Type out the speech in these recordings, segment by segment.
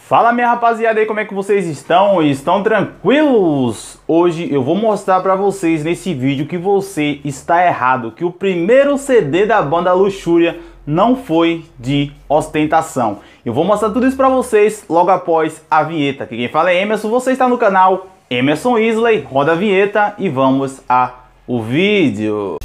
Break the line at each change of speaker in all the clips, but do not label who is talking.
Fala minha rapaziada aí, como é que vocês estão? Estão tranquilos? Hoje eu vou mostrar pra vocês nesse vídeo que você está errado, que o primeiro CD da banda Luxúria não foi de ostentação. Eu vou mostrar tudo isso pra vocês logo após a vinheta. Aqui quem fala é Emerson, você está no canal Emerson Isley, roda a vinheta e vamos ao vídeo.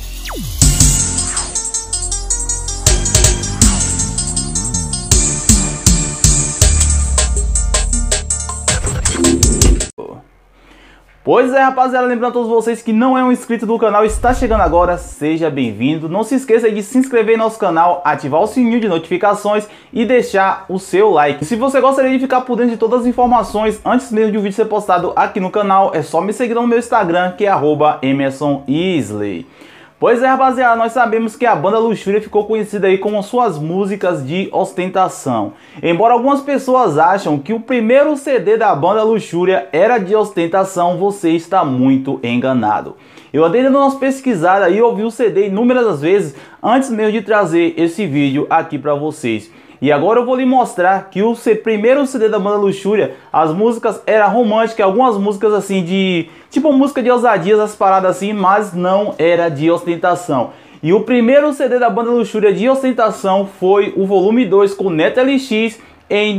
Pois é, rapaziada, lembrando a todos vocês que não é um inscrito do canal, está chegando agora, seja bem-vindo. Não se esqueça de se inscrever em nosso canal, ativar o sininho de notificações e deixar o seu like. Se você gostaria de ficar por dentro de todas as informações antes mesmo de o vídeo ser postado aqui no canal, é só me seguir no meu Instagram, que é @EmersonIsley. Pois é, rapaziada, nós sabemos que a banda Luxúria ficou conhecida aí com suas músicas de ostentação. Embora algumas pessoas acham que o primeiro CD da banda Luxúria era de ostentação, você está muito enganado. Eu andei dando umas pesquisadas e ouvi o CD inúmeras vezes antes mesmo de trazer esse vídeo aqui para vocês. E agora eu vou lhe mostrar que o primeiro CD da banda Luxúria, as músicas eram românticas, algumas músicas assim de... tipo música de ousadias, as paradas assim, mas não era de ostentação. E o primeiro CD da banda Luxúria de ostentação foi o volume 2 com Neto LX em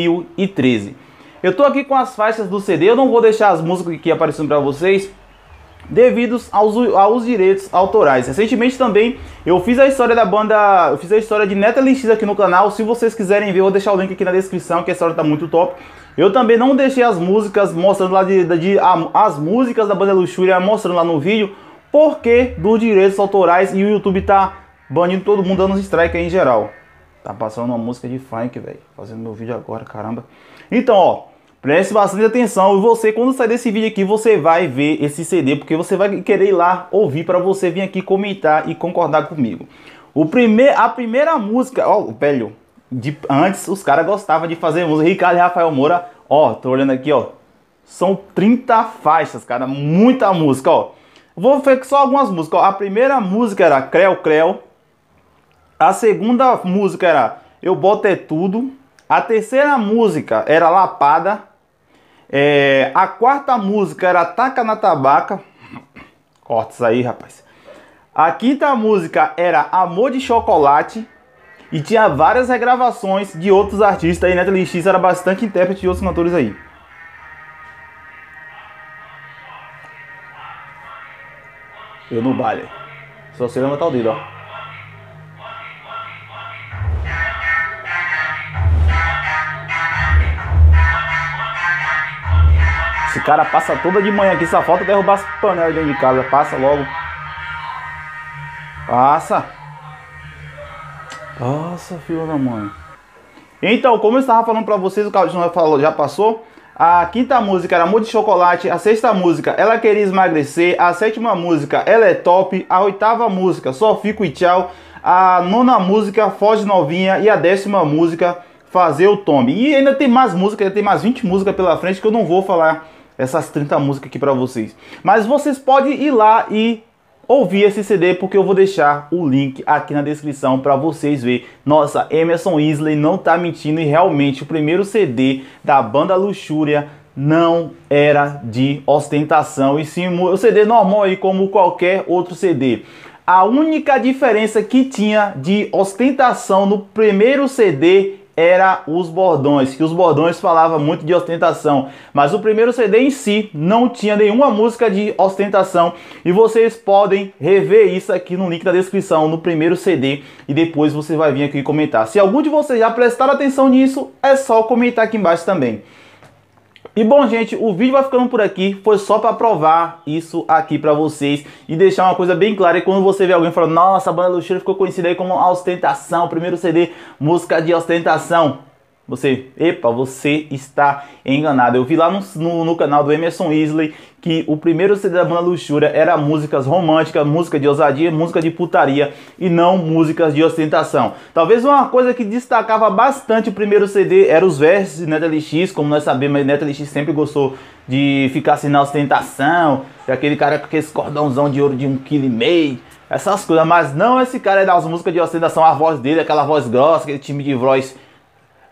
2013. Eu tô aqui com as faixas do CD, eu não vou deixar as músicas aqui aparecendo para vocês, devidos aos direitos autorais. Recentemente também eu fiz a história da banda, eu fiz a história de Neto LX aqui no canal. Se vocês quiserem ver, eu vou deixar o link aqui na descrição, que a história tá muito top. Eu também não deixei as músicas mostrando lá as músicas da banda Luxúria mostrando lá no vídeo, porque dos direitos autorais, e o YouTube tá banindo todo mundo, dando strike aí em geral. Tá passando uma música de funk, velho, fazendo meu vídeo agora, caramba. Então, ó, preste bastante atenção, e você, quando sair desse vídeo aqui, você vai ver esse CD, porque você vai querer ir lá ouvir para você vir aqui comentar e concordar comigo. A primeira música, ó, velho, antes os caras gostavam de fazer música. Ricardo e Rafael Moura, ó, tô olhando aqui, ó, são 30 faixas, cara, muita música, ó. Vou ver só algumas músicas, ó. A primeira música era Creu Creu, a segunda música era Eu Boto É Tudo, a terceira música era Lapada, a quarta música era Taca na Tabaca, corta isso aí, rapaz. A quinta música era Amor de Chocolate, e tinha várias regravações de outros artistas aí. Neto LX era bastante intérprete de outros cantores aí. Eu no baile, só você levantar o dedo, ó. Esse cara passa toda de manhã aqui, só falta derrubar as panelas dentro de casa. Passa logo. Passa. Nossa, filho da mãe. Então, como eu estava falando pra vocês, o Claudinho já passou. A quinta música era Amor de Chocolate. A sexta música, Ela Queria Emagrecer. A sétima música, Ela É Top. A oitava música, Só Fico e Tchau. A nona música, Foge Novinha. E a décima música, Fazer o Tombe. E ainda tem mais música, ainda tem mais 20 músicas pela frente, que eu não vou falar essas 30 músicas aqui pra vocês. Mas vocês podem ir lá e ouvir esse CD, porque eu vou deixar o link aqui na descrição para vocês verem. Nossa, Emerson Isley não tá mentindo, e realmente o primeiro CD da banda Luxúria não era de ostentação, e sim o CD normal aí, como qualquer outro CD. A única diferença que tinha de ostentação no primeiro CD era os bordões, que os bordões falavam muito de ostentação, mas o primeiro CD em si não tinha nenhuma música de ostentação, e vocês podem rever isso aqui no link da descrição, no primeiro CD, e depois você vai vir aqui comentar. Se algum de vocês já prestaram atenção nisso, é só comentar aqui embaixo também. E bom, gente, o vídeo vai ficando por aqui. Foi só para provar isso aqui para vocês e deixar uma coisa bem clara. E quando você vê alguém falando, nossa, a banda Luxúria ficou conhecida aí como ostentação, primeiro CD, música de ostentação, você está enganado. Eu vi lá no canal do Emerson Isley que o primeiro CD da banda Luxúria era músicas românticas, música de ousadia, música de putaria, e não músicas de ostentação. Talvez uma coisa que destacava bastante o primeiro CD era os versos de Neto LX. Como nós sabemos, Neto LX sempre gostou de ficar assim na ostentação, aquele cara com aquele cordãozão de ouro de 1,5 kg, essas coisas. Mas não esse cara das músicas de ostentação, a voz dele, aquela voz grossa, aquele time de voz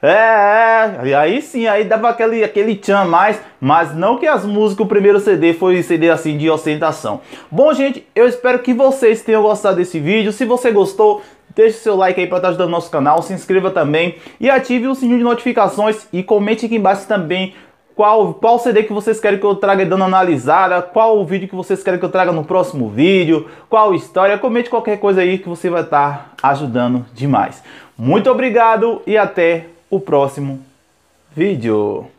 E aí sim, aí dava aquele tchan a mais, mas não que as músicas, o primeiro CD foi CD assim de ostentação. Bom, gente, eu espero que vocês tenham gostado desse vídeo. Se você gostou, deixe seu like aí para estar ajudando o nosso canal, se inscreva também e ative o sininho de notificações e comente aqui embaixo também qual CD que vocês querem que eu traga dando analisada, qual o vídeo que vocês querem que eu traga no próximo vídeo, qual história, comente qualquer coisa aí que você vai estar ajudando demais. Muito obrigado e até o próximo vídeo.